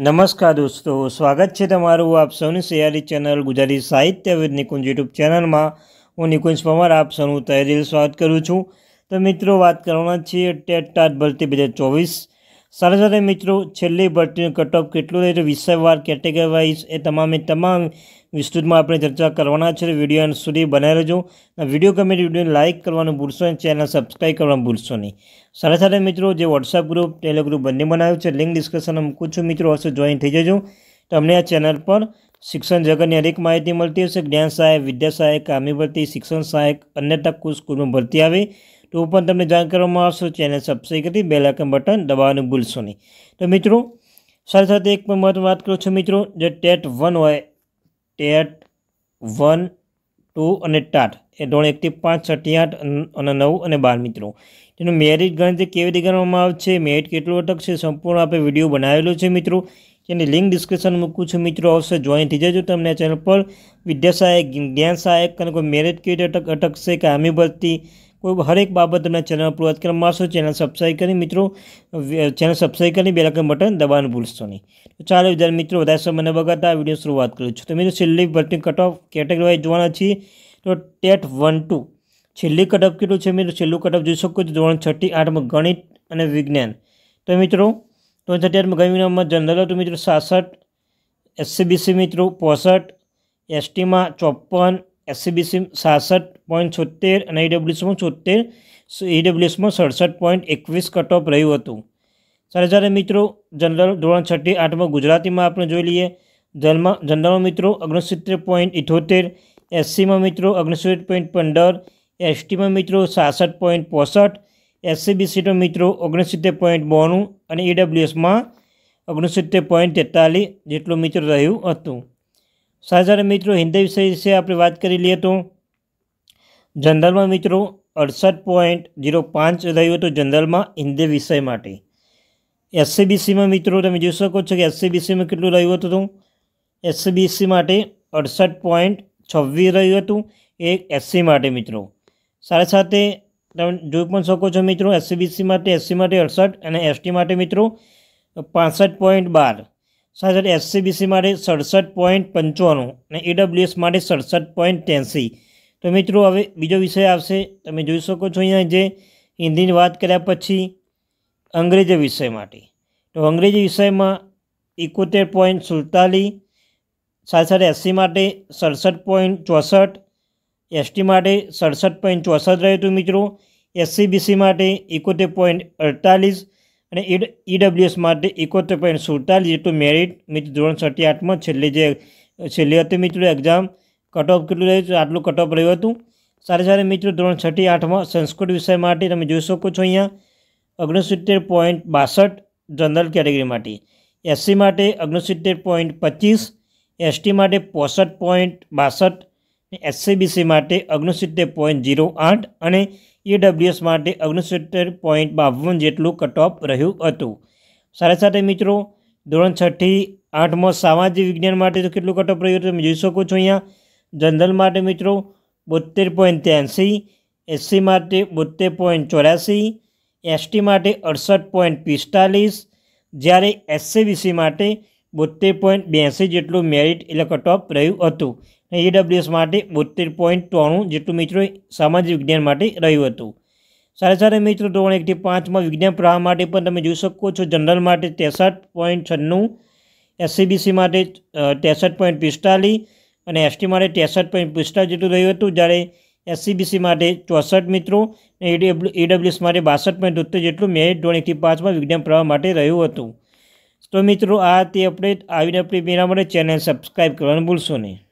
नमस्कार दोस्तों, स्वागत है तमारू आप सौनी सियारी चैनल गुजराती साहित्य विद निकुंज यूट्यूब चैनल में हूँ निकुंज परमार आप सौનું तहेदिल स्वागत करूँ छूँ। तो मित्रों बात करवाना छीए टेट टाट भरती 2024 साथ साथ मित्रों छेल्ली भरती कट ऑफ केटलुं रहे तो विषयवार कैटेगरी वाइज ए तमाम विस्तृत में आपणे चर्चा करवाना छे। विडियो अंत सुधी बनाई रहो। विडियो गमे विडियो लाइक करवानुं भूलशो नहीं, चैनल सब्सक्राइब करवानुं भूलशो नहीं। साथ साथ मित्रों जो व्हाट्सएप ग्रुप टेलिग्रुप बंने बनाव्युं छे लिंक डिस्क्रिप्शन में मूकું છું मित्रों अवश्य जॉइन थी जजो। तो अमने आ चैनल पर शिक्षण जगतनी अनेक माहिती मळती हशे। ज्ञान सहायक, विद्या सहायक, कामी भरती, शिक्षण सहायक, अन्य तक स्कूल में भरती आवे तो पण तमने जाण करवामां आवशे। चैनल सब्सक्राइब करी बेल आइकन बटन दबाववानुं भूलशो नहीं। तो मित्रों साथ साथ एक महत्व बात करूँ छूं मित्रों, जो टेट 1 होय टेट 1, 2 અને टाट ए धोरण 1 થી 5, 6 થી 8 અને 9 અને 12 मित्रों तेનું मेरिट गणतरी केवी रीते गणवामां आवे छे, मेरिट केटલું अटकशे संपूर्ण आपणे विडियो बनावेलो छे मित्रों। तेनी लिंक डिस्क्रिप्शन मूकું છું मित्रों, अवश्य जॉइन थी जजो। तमने आ चैनल पर विद्या सहायक, ज्ञान सहायक कने कोई मेरिट केवी रीते अटकशे, कामी भरती कोई हरेक बाबत तमने चैनल पर વાત કરવામાં આવશે। चैनल सब्सक्राइब करी मित्रों, चैनल सब्सक्राइब करी बेल आइकन बटन दबावવાનું भूलશો नहीं। तो चालो विद्यार्थी मित्रों વધારે સમય ન બગાડતા વિડિયો શરૂઆત કરું છું। તો મિત્રો છેલ્લી ભરતી કટ ઓફ કેટેગરી વાઇઝ જોવાના છીએ। तो टेट 1, 2 छेल्ली कट ऑफ केटલું છે मित्रों, छेल्લું कट ऑफ જોઈ શકો છો ધોરણ 6 થી 8 में गणित અને विज्ञान। तो मित्रों धोरण 6 થી 8 में गणित में जनरल तो मित्रों 67, SCBC मित्रों 65, ST में 54, SCBC 66.76 અને EWS में 74, EWS में 67.21 कट ऑफ रह्યું હતું। सारे सारे मित्रों जनरल धोरण 6 થી 8 में गुजराती में आपने जोई लीए। जनरल में मित्रों 69.78, SC में मित्रों 69.15, ST में मित्रों 66.65, SCBC में मित्रों 69.92 और EWS में 69.43 जेटलुं मित्रों रह्યું હતું। साथ साथ मित्रों हिंदी विषय से आपणे बात करी लीए तो जनरल में मित्रों 68.05 रह्યું હતું जनरल में हिंदी विषय माटे। SCBC में मित्रों तमे जोई शको छो कि SCBC में केटलुं रह्યું हतुं, तो SCBC माटे 68.26 रह्યું हतुं एक SC माटे मित्रों। साथ साथ तमे जोई पण शको छो मित्रों SCBC माटे, SC माटे 68 અને ST माटे मित्रों 65.12। साथ साथ SCBC माटे 67.95 અને EWS माटे 67.83। तो मित्रों हवे बीजो विषय आवशे। तमे जोई शको छो अहींया जे हिंदीनी वात कर्या पछी अंग्रेजी विषय माटे। तो अंग्रेजी विषय में 71.47, साथ साथ SC माटे 67.64, ST माटे 67.64 रहे तो मित्रों। SCBC माटे 71.48 અને EWS माटे 71.47 जेटલું मेरिट मित्र धोरण 6 થી 8 में छेल्ली हती मित्रों एक्जाम कट ऑफ केटલું रह्યું तो आटલું कट ऑफ रह्યું हतुं। सारे सारे मित्रों धोरण 6 થી 8 में संस्कृत विषय माटे तमे जोई शको छो अहींया 69.62 जनरल कैटेगरी माटे, SC माटे 69.25, ST माटे 65.62, SCBC माटे 69.08 અને EWS माटे 69.52 जेटલું कट ऑफ रह्યું હતું। साथ साथ मित्रों धोरण 6 થી 8 में सामाजिक विज्ञान माटे तो केटલું कट ऑफ रह्યું હતું તમે જોઈ શકો છો अहींया जनरल माटे मित्रों 72.83, SC माटे 72.84, ST माटे 68.45, જ્યારે SCBC माटे 72.82 જેટલું मेरिट એટલે कट ऑफ रह्યું હતું। EWS माटे 72.93 જેટલું मित्रों सामाजिक विज्ञान माटे रह्યું હતું। साथ साथ मित्रों धोरण 1 થી 5 में विज्ञान प्रवाह माटे पण तमे जोई शको छो जनरल माटे 63.96, SCBC माटे 63.45 અને ST माटे 63.45 જેટલું રહ્યું હતું, જ્યારે SCBC माटे 64 मित्रों EWS माटे 62.73 જેટલું मेरिट धोरण 1 થી 5 में विज्ञान प्रवाह माटे રહ્યું હતું। तो मित्रों आ ते अपडेट आवीने अपनी मेरा माटे चैनल सब्सक्राइब करवानुं भूलशो नहीं।